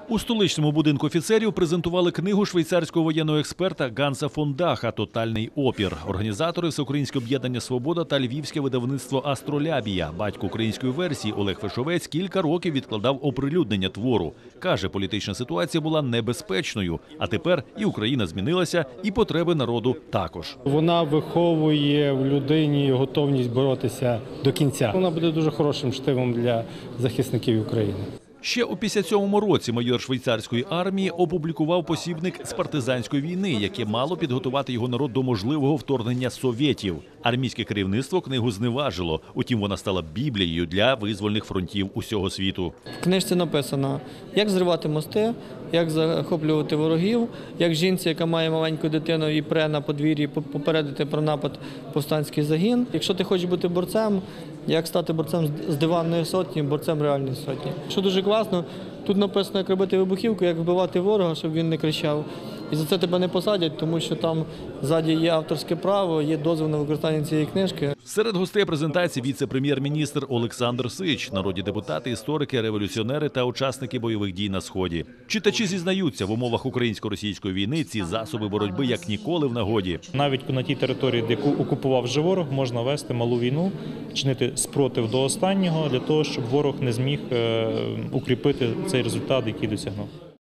У столичному будинку офіцерів презентували книгу швейцарського воєнного експерта Ганса фон Даха «Тотальний опір». Організатори – Всеукраїнське об'єднання «Свобода» та львівське видавництво «Астролябія». Батько української версії Олег Фишовець кілька років відкладав оприлюднення твору. Каже, політична ситуація була небезпечною, а тепер і Україна змінилася, і потреби народу також. Вона виховує в людині готовність боротися до кінця. Вона буде дуже хорошим штивом для захисників України. Ще у 57-му році майор швейцарської армії опублікував посібник з партизанської війни, яке мало підготувати його народ до можливого вторгнення совєтів. Армійське керівництво книгу зневажило, утім вона стала біблією для визвольних фронтів усього світу. В книжці написано, як зривати мости, як захоплювати ворогів, як жінці, яка має маленьку дитину і пре на подвір'ї, попередити про напад повстанський загін. Якщо ти хочеш бути борцем, як стати борцем з диванної сотні, борцем реальної сотні. Що дуже класно, тут написано, як робити вибухівку, як вбивати ворога, щоб він не кричав. І за це тебе не посадять, тому що там ззаді є авторське право, є дозвіл на використання цієї книжки. Серед гостей презентації віце-прем'єр-міністр Олександр Сич, народні депутати, історики, революціонери та учасники бойових дій на Сході. Читачі зізнаються, в умовах українсько-російської війни ці засоби боротьби як ніколи в нагоді. Навіть на тій території, яку окупував вже ворог, можна вести малу війну, чинити спротив до останнього, для того, щоб ворог не зміг укріпити цей результат, який досягнув.